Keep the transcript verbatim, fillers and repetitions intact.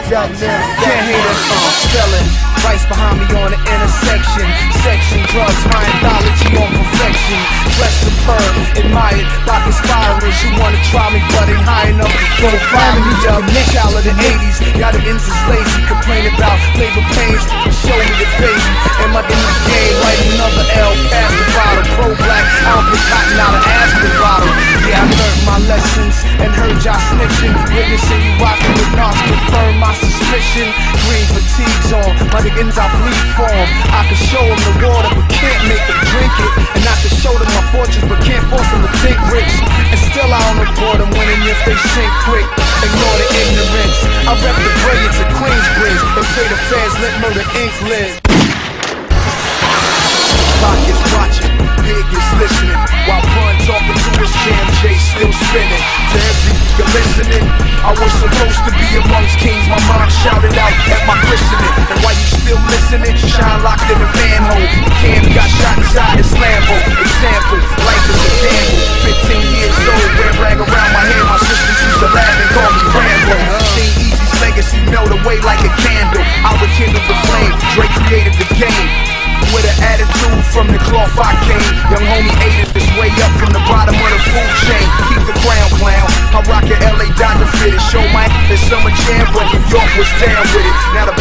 Goddamn. Can't hate us, I'm selling. Rice behind me on the intersection. Section drugs, my anthology on perfection. Dressed superb, admired by conspirers who wanna try me, but ain't high enough to go find me up. Child of the eighties, got them ends is lazy, complain about labor pains. Show me the baby, am I in the game? Write another L, pass the bottle. Pro black, I don't pick cotton out of aspirin bottle. Yeah, I learned my lessons and heard y'all snitching. Witnessing you rocking with narcs, confirm my suspicion. Green fatigues on, my niggas I bleed for 'em. I can show them the water, but can't make them drink it. And I can show them my fortunes, but can't force them to think rich. And still I don't report them winning if they sink quick. Ignore the ignorance. I rep the brilliance of Queensbridge. They play the feds, let murder ink live. Pockets watching, big is listening, while Pun talking to his jam, J still spinning. To every you're listening, I was supposed to be amongst kings. My mom shouted out at my christening. And while you still listening, shine locked in a manhole. Cam got shot inside his Lambo. Example, life is a gamble. Fifteen years old, wear rag around my head. My sisters used to laugh and call me Rambo. Seen Easy's legacy melt away like a candle. I rekindled the flame, Dre created the game. With an attitude from the cloth I came. Young homie ate it this way up from the bottom of the food chain. Keep the crown clown. I rock a L A Doctor fitted. Show my in summer jam, but New York was down with it. Now the